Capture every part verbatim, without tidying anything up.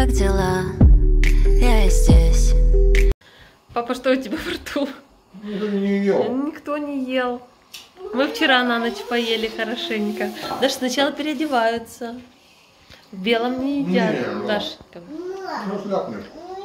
как дела? Я и здесь. Папа, что у тебя во рту? Никто не ел. Никто не ел. Мы вчера на ночь поели хорошенько. Даже сначала переодеваются. В белом не едят, Не, Дашенька. Ну, шляпный.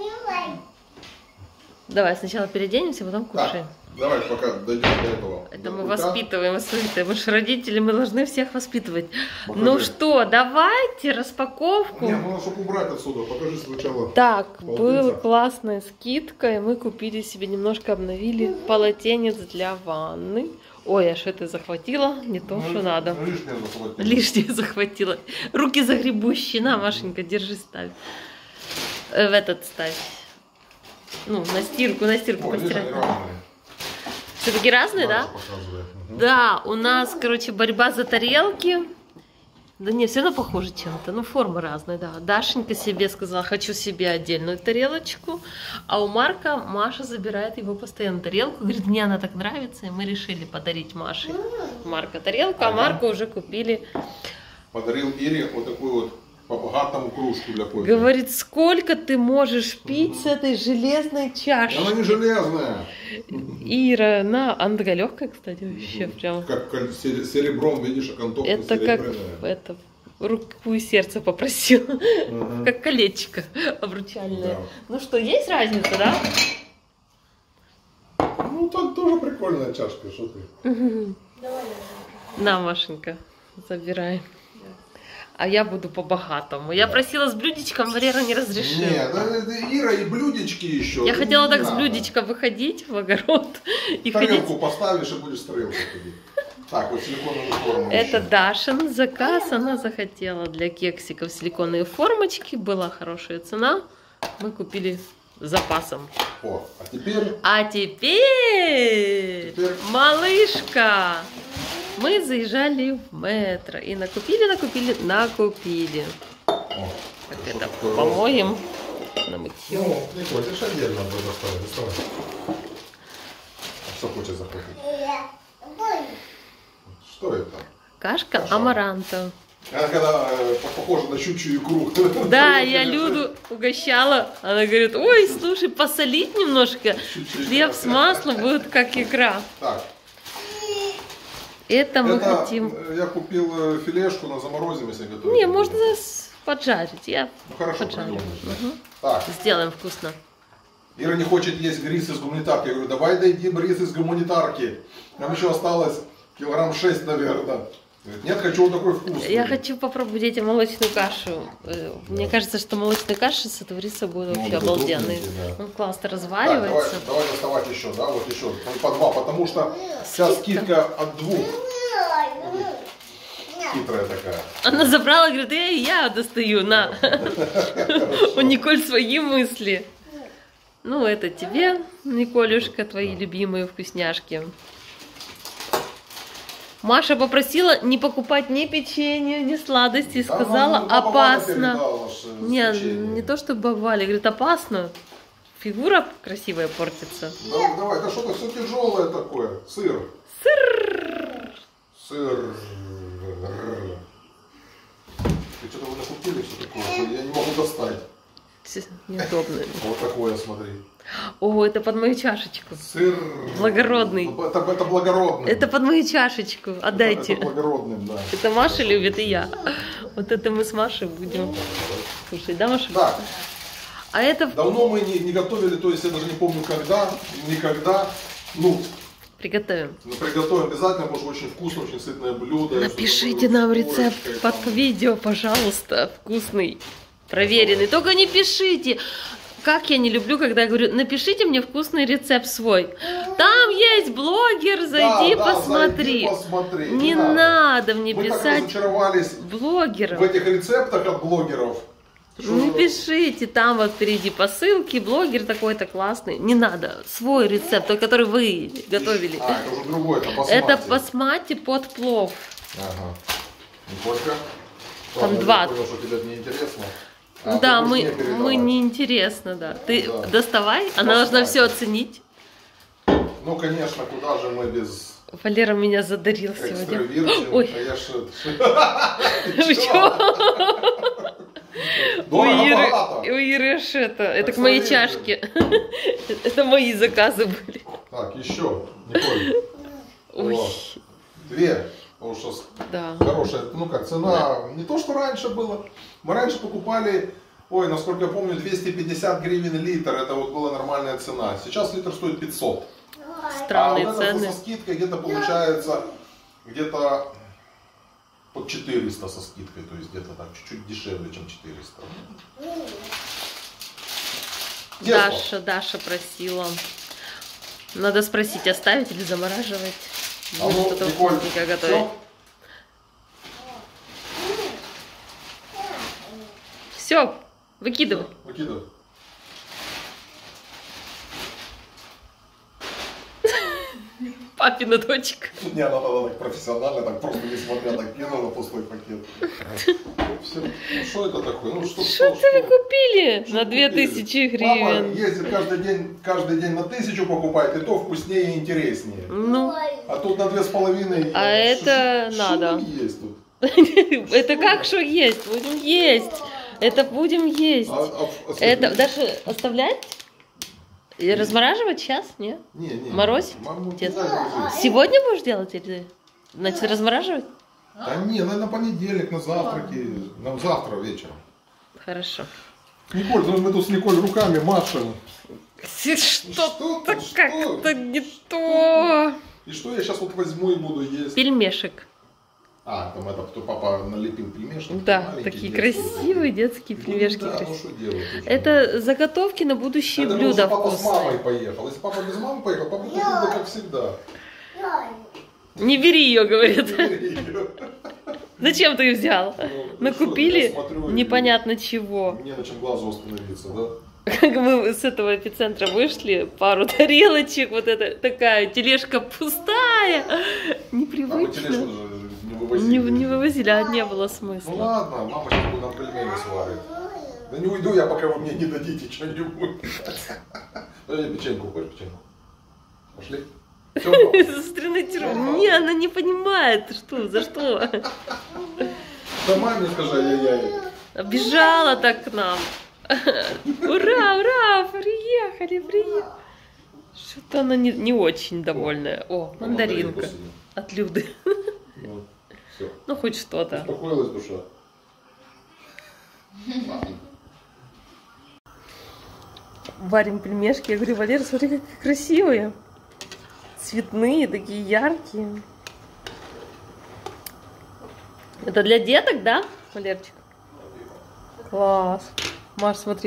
Давай сначала переоденемся, потом кушаем. Так, давай, пока дойдем до этого. Это до мы пульта. воспитываем, смотрите, мы же родители, мы должны всех воспитывать. Покажи. Ну что, давайте распаковку. Не, ну чтобы убрать отсюда, покажи сначала. Так, Полотенце. была классная скидка, и мы купили себе, немножко обновили полотенец для ванны. Ой, аж это захватила, не то, Ну, что надо. Лишнее захватило. Лишнее захватила. Руки загребущие. На, Машенька, держи, ставь. Э, В этот ставь. Ну, на стирку, на стирку Ой, постирать. лишние разные. Все-таки разные, да? Маша показывает. Мгм. Да, у нас, короче, борьба за тарелки. Да не, все равно похоже чем-то. Ну, формы разные, да. Дашенька себе сказала, хочу себе отдельную тарелочку. А у Марка Маша забирает его постоянно тарелку. Говорит, мне она так нравится. И мы решили подарить Маше Марка тарелку. А Ага. Марку уже купили. Подарил Ире вот такую вот по-богатому кружку для кофе. Говорит, сколько ты можешь пить с этой железной чашей? Она не железная. Ира, на, она такая легкая, кстати, вообще прям. Как коль- сер- серебром, видишь, окантовка Это как серебряная. это, руку и сердце попросил. Мгм. Как колечко обручальное. Да. Ну что, есть разница, да? Ну, так тоже прикольная чашка, что ты. На, Машенька, забирай. А я буду по-богатому. Я просила с блюдечком, Валера не разрешил. Нет, да, это Ира и блюдечки еще. Я Ну, хотела не так с надо. блюдечка выходить в огород и Тарелку ходить. поставишь и будешь с тарелкой ходить. Так, вот силиконовую форму. Это еще. Дашин заказ, она захотела для кексиков силиконовые формочки, была хорошая цена, мы купили с запасом. О, а теперь А теперь, Теперь- малышка, мы заезжали в метро и накупили, накупили, накупили. О, Так что это такое? помоем на мытье. Ну, не хочешь отдельно будет оставить. Доставай. А что хочешь захватить? Что это? Кашка Каша. амаранта. Она когда э, похожа на щучью икру. Да, я Люду угощала. Она говорит, ой, слушай, посолить немножко. Хлеб с маслом будет как икра. Так, Это мы это хотим. э, я купил э, филешку на заморозим, если готовить. Не, можно с- поджарить. Я Ну хорошо, поджарю. придумаешь, да. Мгм. Так, Сделаем вкусно. Ира не хочет есть рис из гуманитарки. Я говорю, давай дойдем рис из гуманитарки. Нам еще осталось килограмм шесть, наверное. Говорит, нет, хочу вот такой вкусный. Я хочу попробовать детям молочную кашу. Э, Мне кажется, что молочная каша с этого риса будет Ну, вообще это обалденный. крупненький, да. Он классно Так, давай, разваривается. давай доставать еще, да, вот еще по два, потому что сейчас скидка от двух. Хитрая такая. Она забрала, говорит, эй, я достаю, на. У Николь свои мысли. Ну, это тебе, Николюшка, твои любимые вкусняшки. Маша попросила не покупать ни печенье, ни сладости. Да, Сказала, ну, баба Валя опасно. передала ж, э, Не, печенье. не то, что баба Валя, говорит, опасно. Фигура красивая портится. Да, давай, да что-то все тяжелое такое. Сыр. Сыр. Сыр. Ты что-то вы накупили все такое? Я не могу достать. Неудобно. Вот такое, смотри. О, это под мою чашечку. Сыр. Благородный. Ну, Это, это благородный. Это под мою чашечку. Отдайте. Это благородным, да. Это Маша любит, и я. Вот это мы с Машей будем кушать, да, Маша? Так, А это давно мы не, не готовили, то есть я даже не помню когда, никогда. Ну, приготовим. ну, приготовим обязательно, потому что очень вкусно, очень сытное блюдо. Напишите нам рецепт под видео, пожалуйста. Вкусный, проверенный. Только не пишите. Как я не люблю, когда я говорю, напишите мне вкусный рецепт свой. Там есть блогер, зайди, Да, да, посмотри. зайди, посмотри. Не Не надо. надо мне Мы так писать разочаровались в блогеров. этих рецептах от блогеров. что- Не пишите, там вот впереди по ссылке, блогер такой-то классный. Не надо, свой рецепт, тот, который вы готовили. А, это уже другой, это басмати. Это басмати под плов. Ага. Николька? Там Ладно, два. Я понял, что тебе это неинтересно. Ну А, да, ты мы, мне передала. мы неинтересно, да. Ты Да. доставай, она должна Басмати. все оценить. Ну, конечно, куда же мы без Валера меня задарил сегодня. экстраверсии? Ой. А я ж- Вы чё? У Дорого, Иры, богато. у Иры аж это, это Так к моей смотри. чашке. Это мои заказы были. Так, еще, Николь. Ой, Вот. Две. Потому что с- да. хорошая, ну как, цена не то, что раньше было. Мы раньше покупали, ой, насколько я помню, двести пятьдесят гривен литр. Это вот была нормальная цена. Сейчас литр стоит пятьсот. Странные а вот это цены. со скидкой где-то получается где-то под четыреста со скидкой. То есть где-то так чуть-чуть дешевле, чем четыреста. Тесто. Даша, Даша просила. Надо спросить, оставить или замораживать. А Будет ну, что-то Николь, вкусненькое готовить. Все, выкидывай. Выкидывай. Папина дочка. Не, она тогда так профессионально, так просто не смотря, так кинула пустой пакет. Все. Ну что это такое? Ну что, Что это вы купили на две купили? тысячи Папа гривен? ездит каждый день, каждый день на тысячу покупает, и то вкуснее и интереснее. Ну, А тут на две с половиной. А это что надо. есть тут? это как что есть? Будем есть. Это будем есть. А- а- а Это смотри. даже оставлять? И размораживать сейчас? Нет? Не, не. Морозь? Маму Дед. нельзя грузить. Сегодня будешь делать или значит размораживать? Да не, на, на понедельник, на завтраки. Нам завтра вечером. Хорошо. Николь, ну мы тут с Николь руками машем. Что-то ты, что? как-то не то. И что я сейчас вот возьму и буду есть? Пельмешек. А, там это, кто папа налепил пельмешек. Да, маленькие такие детские. красивые детские Ну пельмешки. да, ну красивые. что делать уже? Это заготовки на будущие Это блюда потому, что папа с мамой вкусные. поехал. Если папа без мамы поехал, папа купил бы как всегда. Не бери ее, говорят. Ну, Зачем ты ее взял? ну Накупили что, я смотрю, и непонятно чего. Мне на чем глазу остановиться, да? Как мы с этого эпицентра вышли, пару тарелочек, вот эта такая тележка пустая, А мы тележку непривычно. же не вывозили. Не, не вывозили, а не было Ну смысла. ладно, мама сейчас нам пельмени сварит. Да не уйду я, пока вы мне не дадите что-нибудь. Дай печеньку, хочешь печеньку? Пошли. Всё, Со стороны тюрьмы. Не, она не понимает, что, за что. да маме скажи, ай-яй-яй. Бежала так к нам. Ура, ура, приехали, приехали. Что-то она не, не очень довольная. О, мандаринка от Люды. Ну, все. Ну, хоть что-то. Успокоилась душа. Варим пельмешки. Я говорю, Валера, смотри, какие красивые. Цветные, такие яркие. Это для деток, да, Валерчик? Класс. Маш, смотри.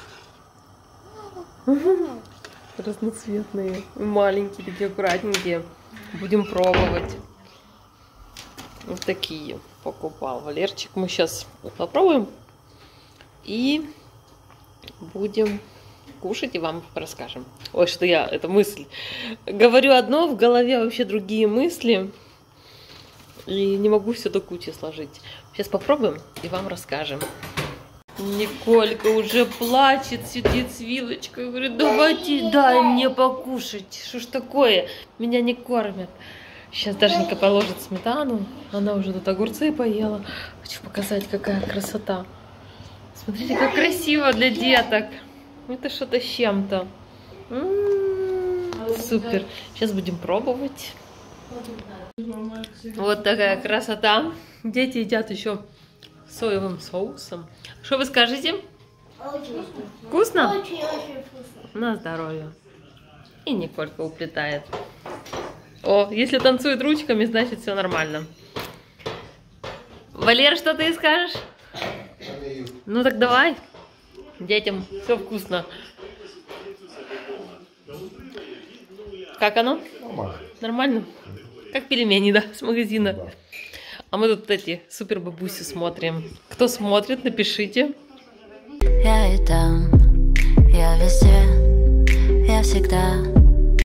Разноцветные. Маленькие, такие аккуратненькие. Будем пробовать. Вот такие покупал Валерчик. Мы сейчас попробуем. И будем кушать и вам расскажем. Ой, что я, это мысль. Говорю одно, в голове вообще другие мысли. И не могу все до кучи сложить. Сейчас попробуем и вам расскажем. Николька уже плачет, сидит с вилочкой. Говорит, давайте, дай мне покушать. Что ж такое? Меня не кормят. Сейчас Дашенька положит сметану. Она уже тут огурцы поела. Хочу показать, какая красота. Смотрите, как красиво для деток. Это что-то с чем-то. М-м-м, супер. Сейчас будем пробовать. Вот такая красота. Дети едят еще соевым соусом. Что вы скажете? Очень Вкусно? очень-очень вкусно. На здоровье. И Николька уплетает. О, если танцует ручками, значит все нормально. Валер, что ты скажешь? Ну так давай. Детям все вкусно. Как оно? Нормально. Нормально? Как пельмени, да, с магазина. Да. А мы тут эти супер бабуси смотрим. Кто смотрит, напишите. Я и там, я везде, я всегда.